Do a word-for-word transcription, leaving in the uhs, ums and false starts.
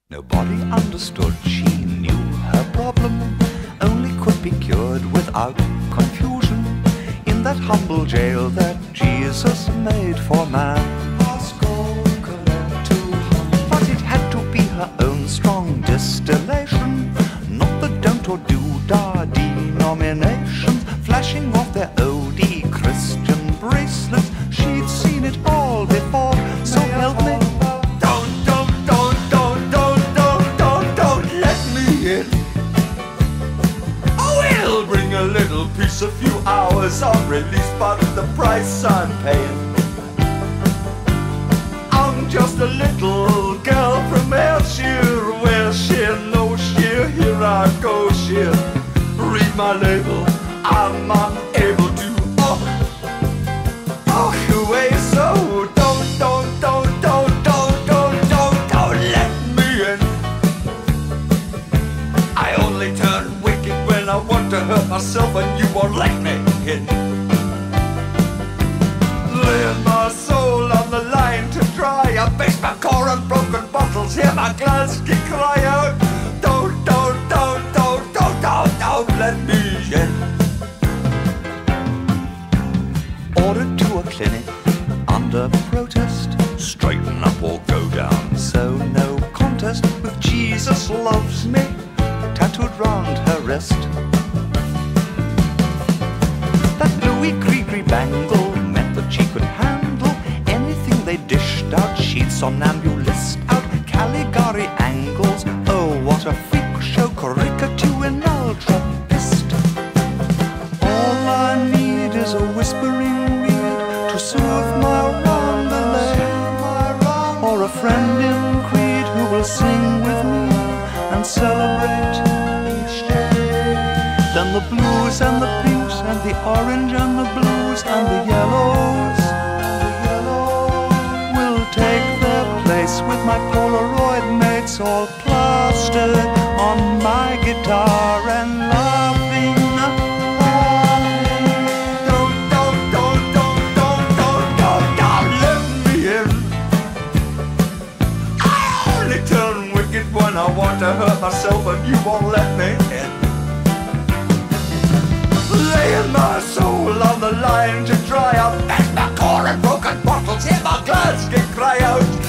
Nobody understood, she knew her problem only could be cured without confusion. In that humble jail that Jesus made for man, but it had to be her own strong distillation, not the don't or do da denominations flashing off their O D Christian bracelets. She'd seen it all before, so help me. A little piece, a few hours of release, but the price I'm paying. I'm just a little girl from Ayrshire, where she'll know she'll, here I go, she'll read my label. I'm unable to oh, oh, away, so don't, don't, don't, don't, don't, don't, don't, don't let me in. I only turn wicked when I want to hurt myself, and you won't let me in. Laying my soul on the line to dry, I base my core on broken bottles, hear my Glasgow cry out. Don't, don't, don't, don't, don't, don't, don't let me in. Ordered to a clinic under protest, straighten up or go down, so no contest with Jesus loves me tattooed round her wrist. That Louis Grigri bangle meant that she could handle anything they dished out. She'd somnambulist out Caligari angles. Oh, what a freak show, caricature in ultra pist. All I need is a whispering reed to soothe my wanderlay, or a friend in creed who will sing with me and celebrate each day. Then the blues and the pinks and the orange and the blues and the yellows, the yellows will take their place with my Polaroid mates all plastered on my guitar and laughing, laughing. Don't, don't, don't, don't, don't, don't, don't, don't let me in. I only turn wicked when I want to hurt myself, and you won't let me in. Laying my soul on the line to dry up, as my core and broken bottles, hear my Glasgow cry out.